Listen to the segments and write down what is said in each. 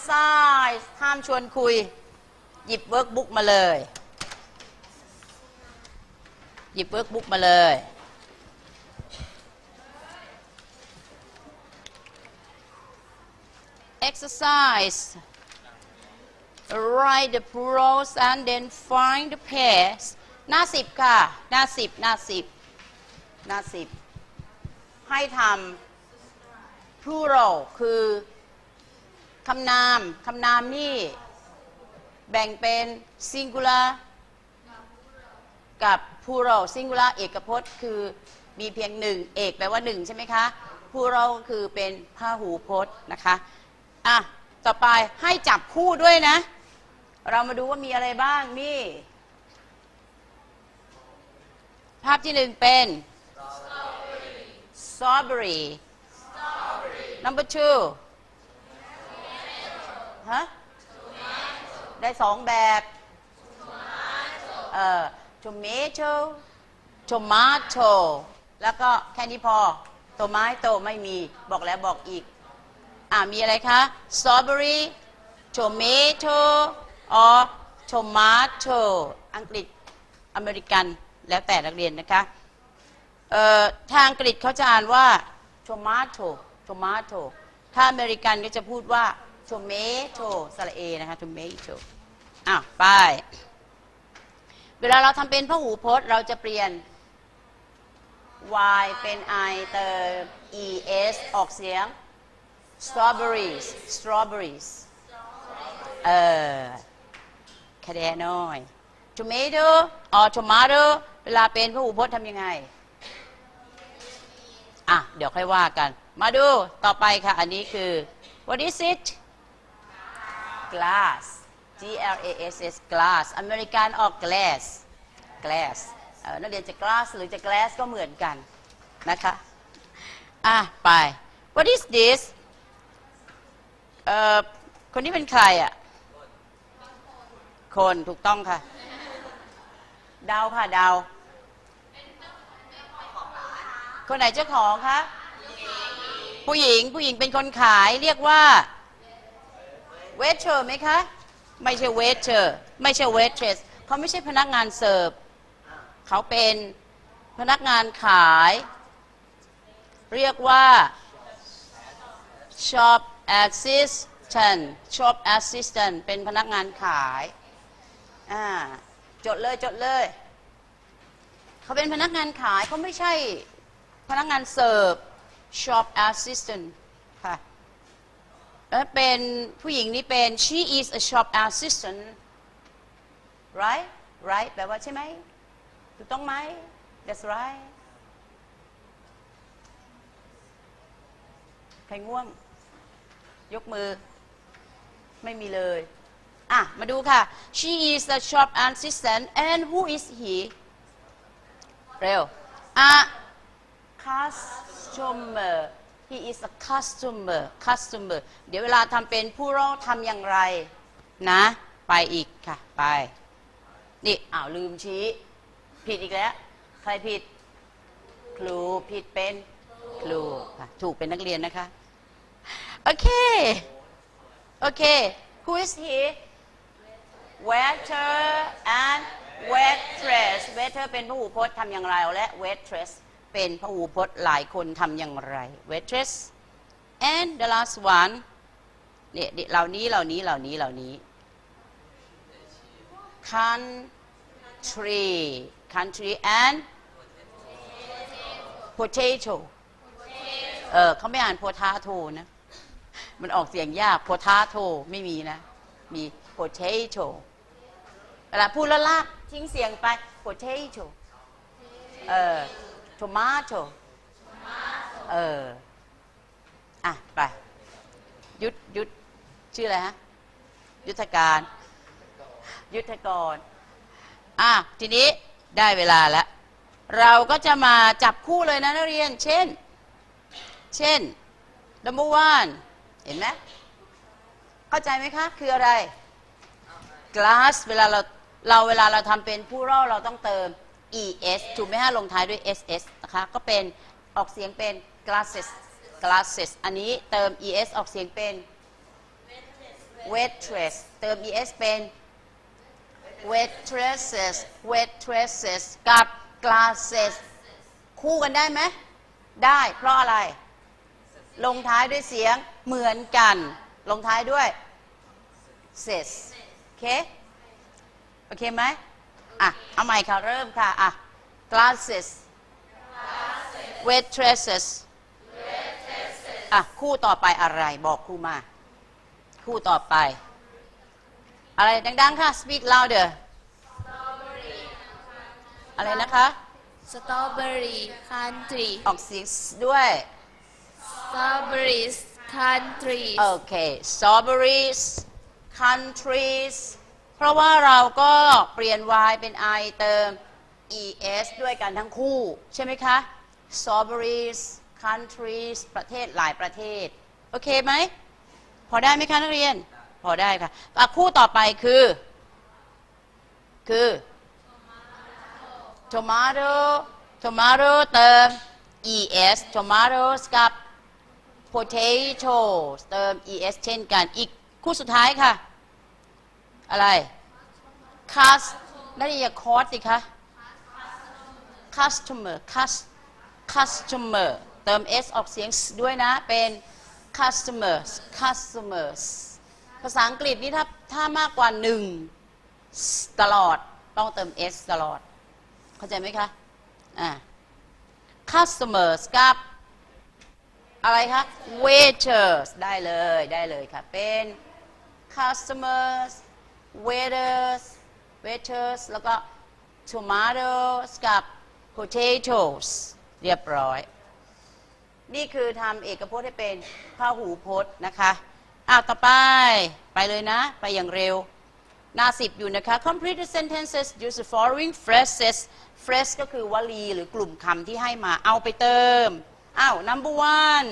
exercise ห้ามชวนคุยหยิบเวิร์กบุ๊กมาเลยหยิบเวิร์กบุ๊กมาเลย exercise write the plurals and then find the pairs หน้า10ค่ะหน้า10หน้า10ให้ทำ plural คือคำนามนี่แบ่งเป็น singular กับ plural singular เอกพจน์คือมีเพียงหนึ่งเอกแปลว่าหนึ่งใช่ไหมคะ plural คือเป็นพหูพจน์นะคะอ่ะต่อไปให้จับคู่ด้วยนะเรามาดูว่ามีอะไรบ้างนี่ภาพที่หนึ่งเป็น strawberry number 2ฮะได้สองแบบtomato แล้วก็แค่นี้พอ tomato ไม่มีบอกแล้วบอกอีกมีอะไรคะ strawberry tomato or tomato อังกฤษอเมริกันแล้วแต่นักเรียนนะคะทางอังกฤษเขาจะอ่านว่า tomato ถ้าอเมริกันก็จะพูดว่า tomato สระเอนะคะ tomato ไปเวลาเราทำเป็นพหูพจน์เราจะเปลี่ยน y เป็น i เติม es ออกเสียง strawberries คะแนนน้อย tomato or tomato เวลาเป็นพหูพจน์ทำยังไงเดี๋ยวค่อยว่ากันมาดูต่อไปค่ะอันนี้คือ what is it glass glass glass อเมริกันออก glass นักเรียนจะ glass หรือจะ glass ก็เหมือนกันนะคะไป what is this คนนี้เป็นใครคนถูกต้องค่ะเดาค่ะเดาคนไหนเจ้าของคะผู้หญิงเป็นคนขายเรียกว่าเวทเชอร์ไหมคะไม่ใช่เวทเชอร์ไม่ใช่เวทเทรสเขาไม่ใช่พนักงานเสิร์ฟเขาเป็นพนักงานขายเรียกว่า shop assistant เป็นพนักงานขายจดเลยเขาเป็นพนักงานขายเขาไม่ใช่พนักงานเสิร์ฟ shop assistant ค่ะแล้วเป็นผู้หญิงนี่เป็น she is a shop assistant right แปลว่าใช่ไหมถูกต้องไหม that's right ใครง่วงยกมือไม่มีเลยมาดูค่ะ she is a shop assistant and who is he เร็วcustomer he is a customer เดี๋ยวเวลาทำเป็นผู้ร้องทำอย่างไรนะไปอีกค่ะไปนี่ลืมชี้ผิดอีกแล้วใครผิดครูผิดเป็นครูถูกเป็นนักเรียนนะคะโอเค who is he waiter and waitress waiter เป็นพหูพจน์ทำอย่างไรและ waitress เป็นพหูพจน์หลายคนทำอย่างไร waitress and the last one เนี่ยเหล่านี้country and potato เขาไม่อ่าน potato นะมันออกเสียงยาก potato ไม่มีนะมี potato เวลาพูดแล้วลากทิ้งเสียงไป potato tomato ไปยุทธชื่ออะไรฮะยุทธการทีนี้ได้เวลาแล้วเราก็จะมาจับคู่เลยนะนักเรียนเช่น number 1เห็นไหมเข้าใจไหมคะคืออะไร glass เวลาเราทำเป็นผู้เล่าเราต้องเติม es ถูกไหมฮะลงท้ายด้วย ss นะคะก็เป็นออกเสียงเป็น glasses อันนี้เติม es ออกเสียงเป็น waitress เติม es เป็น waitresses waitresses กับ glasses คู่กันได้ไหมได้เพราะอะไรลงท้ายด้วยเสียงเหมือนกันลงท้ายด้วย ses โอเคโอเคไหมอ่ะเอาใหม่ค่ะเริ่มค่ะอ่ะ glasses waitresses อ่ะคู่ต่อไปอะไรบอกครูมาคู่ต่อไปอะไรดังๆค่ะ speak louder อะไรนะคะ Strawberry country ออกเสียงด้วย Strawberries country โอเค strawberries countries เพราะว่าเราก็เปลี่ยน y เป็น i เติม es ด้วยกันทั้งคู่ใช่ไหมคะ strawberries countries ประเทศหลายประเทศโอเคไหมพอได้ไหมคะนักเรียนพอได้ค่ะคู่ต่อไปคือ tomato tomato เติม es tomatoes กับ potatoes เติม es เช่นกันอีกคู่สุดท้ายค่ะอะไร cus นั่นอย่า cos สิคะ customer customer เติม s ออกเสียงด้วยนะเป็น customers ภาษาอังกฤษนี่ถ้ามากกว่า1ตลอดต้องเติม s ตลอดเข้าใจไหมคะcustomers กับอะไรคะ waiters ได้เลยค่ะเป็น customers waiters แล้วก็ tomatoes กับ potatoes เรียบร้อยนี่คือทำเอกพจน์ให้เป็นพหูพจน์นะคะต่อไปเลยนะไปอย่างเร็วหน้า10อยู่นะคะ complete the sentences use the following phrases phrase ก็คือวลีหรือกลุ่มคำที่ให้มาเอาไปเติมnumber 1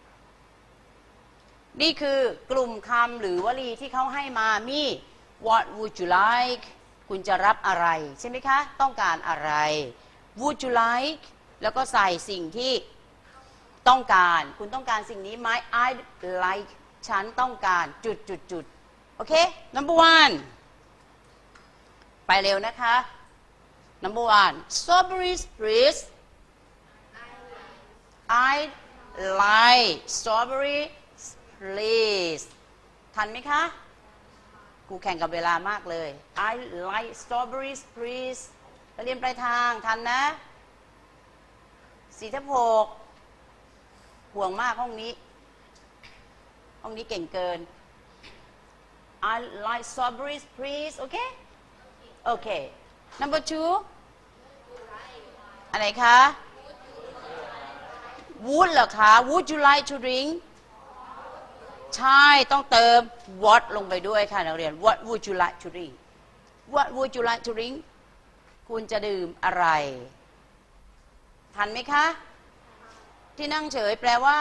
นี่คือกลุ่มคำหรือวลีที่เขาให้มามี what would you like คุณจะรับอะไรใช่ไหมคะต้องการอะไร would you like แล้วก็ใส่สิ่งที่ต้องการคุณต้องการสิ่งนี้ไหม I'd like ฉันต้องการจุดโอเค number 1ไปเร็วนะคะ number 1 strawberries please I'd like strawberries please ทันไหมคะกูแข่งกับเวลามากเลย I'd like strawberries please ไปเรียนปลายทางทันนะ4 ทับ 6ห่วงมากห้องนี้เก่งเกิน I like strawberries please okay okay number 2อะไรคะ would เหรอคะ would you like to drink ใช่ต้องเติม what ลงไปด้วยค่ะนักเรียน what would you like to drink what would you like to drink คุณจะดื่มอะไรทันไหมคะที่นั่งเฉยแปลว่า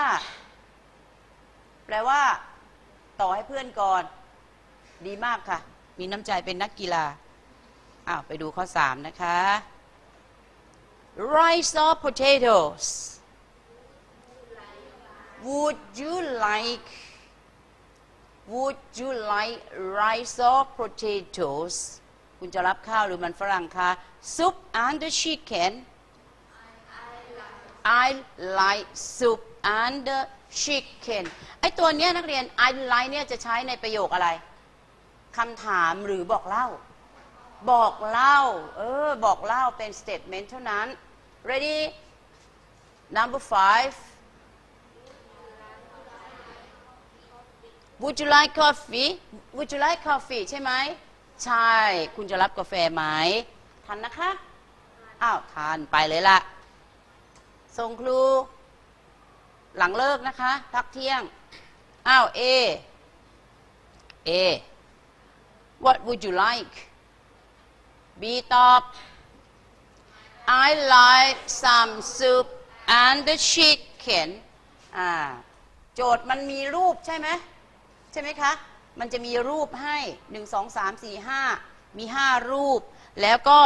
ต่อให้เพื่อนก่อนดีมากค่ะมีน้ำใจเป็นนักกีฬาไปดูข้อ3นะคะ rice or potatoes would you like rice or potatoes คุณจะรับข้าวหรือมันฝรั่งคะ soup and the chicken I like soup and the chicken ไอตัวเนี้ยนักเรียน I like เนี่ยจะใช้ในประโยคอะไรคำถามหรือบอกเล่าบอกเล่าเป็น statement เท่านั้น ready number 5 would you like coffee ใช่ไหมใช่คุณจะรับกาแฟไหมทันนะคะทันไปเลยล่ะส่งครูหลังเลิกนะคะพักเที่ยงA what would you like B ตอบ I like some soup and the chicken โจทย์มันมีรูปใช่ไหมคะมันจะมีรูปให้1 2 3 4 5มี5รูปแล้วก็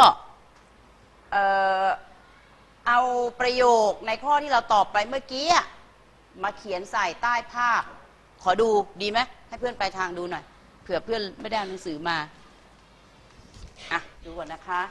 เอาประโยคในข้อที่เราตอบไปเมื่อกี้มาเขียนใส่ใต้ภาพขอดูดีไหมให้เพื่อนไปทางดูหน่อยผื่อเพื่อนไม่ได้เอาหนังสือมาอ่ะดูก่อนนะคะ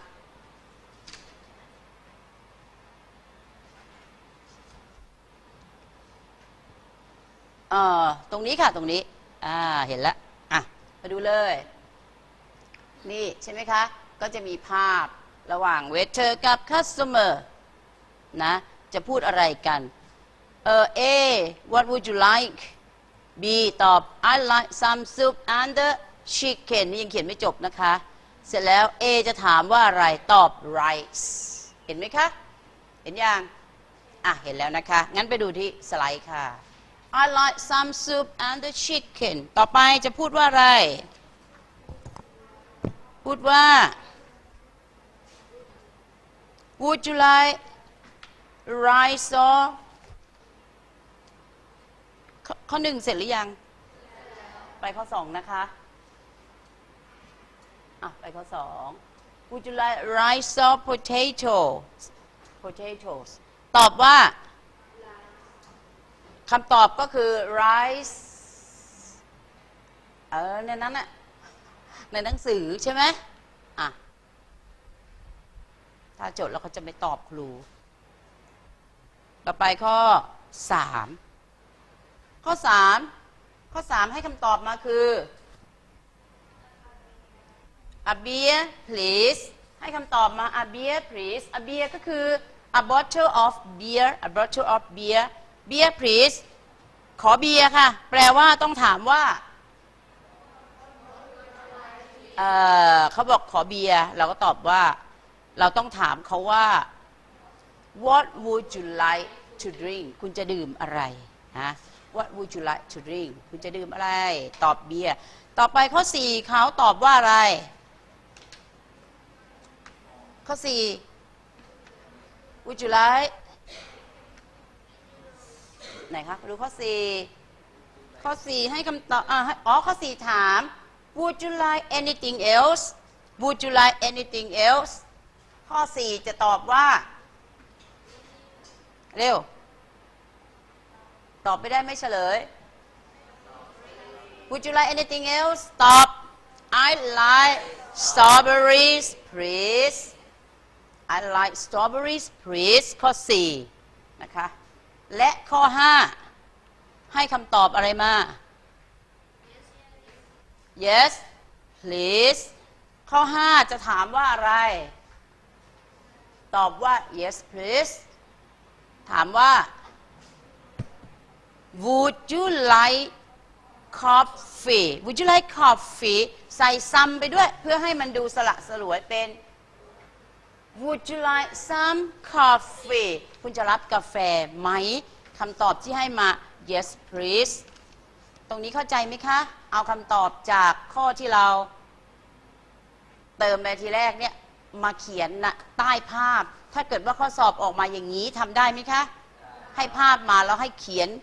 ตรงนี้ค่ะตรงนี้เห็นแล้วอ่ะมาดูเลยนี่ใช่ไหมคะก็จะมีภาพระหว่าง waiter กับ customer นะจะพูดอะไรกันA what would you like B ตอบ I like some soup and the chicken นี่ยังเขียนไม่จบนะคะเสร็จแล้ว A จะถามว่าอะไรตอบ rice เห็นไหมคะเห็นยังเห็นแล้วนะคะงั้นไปดูที่สไลด์ค่ะ I like some soup and the chicken ต่อไปจะพูดว่าอะไรพูดว่า Would you like rice or ข้อหนึ่งเสร็จหรือยังไปข้อสองนะคะไปข้อสอง Would you like rice or potatoes ตอบว่าคำตอบก็คือ rice ในนั้นน่ะในหนังสือใช่ไหมถ้าโจทย์เราก็จะไม่ตอบครูต่อไปข้อ3ข้อ3ให้คำตอบมาคือ a beer please ให้คำตอบมา a beer please a beer ก็คือ a bottle of beer beer please ขอเบียร์ค่ะแปลว่าต้องถามว่าเขาบอกขอเบียร์เราก็ตอบว่าเราต้องถามเขาว่า what would you like to drink คุณจะดื่มอะไรนะ what would you like to drink คุณจะดื่มอะไรตอบเบียร์ต่อไปข้อ4เขาตอบว่าอะไรข้อ4 would you like ไหนคะดูข้อ4ให้คำตอบข้อ4ถาม would you like anything else would you like anything else ข้อ4จะตอบว่าเร็วตอบไม่ได้ไม่เฉลย would you like anything else ตอบ I like strawberries please I like strawberries please ข้อ4นะคะและข้อ5ให้คำตอบอะไรมา yes please ข้อ5จะถามว่าอะไรตอบว่า yes please ถามว่า would you like coffee would you like coffee ใส่ซัมไปด้วยเพื่อให้มันดูสละสลวยเป็น would you like some coffee คุณจะรับกาแฟไหมคำตอบที่ให้มา yes please ตรงนี้เข้าใจไหมคะเอาคำตอบจากข้อที่เราเติมในทีแรกเนี่ยมาเขียนนะใต้ภาพถ้าเกิดว่าข้อสอบออกมาอย่างนี้ทำได้ไหมคะให้ภาพมาแล้วให้เขียน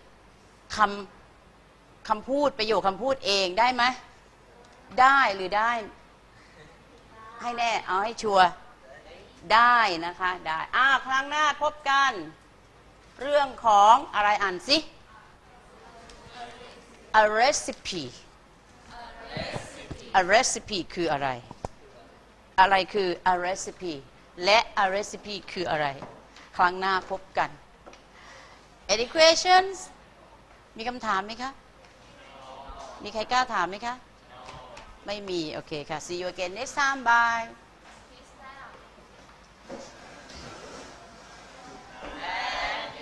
คำพูดประโยคคำพูดเองได้ไหมได้หรือได้ให้แน่เอาให้ชัวร์ได้นะคะได้ครั้งหน้าพบกันเรื่องของอะไรอ่านสิ a recipe คืออะไรอะไรคือ a recipe และ a recipe คืออะไรครั้งหน้าพบกัน Any questions มีคำถามไหมคะมีใครกล้าถามไหมคะไม่มีโอเคค่ะ see you again next time bye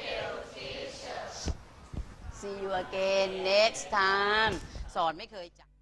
See you again next time สอนไม่เคยจับ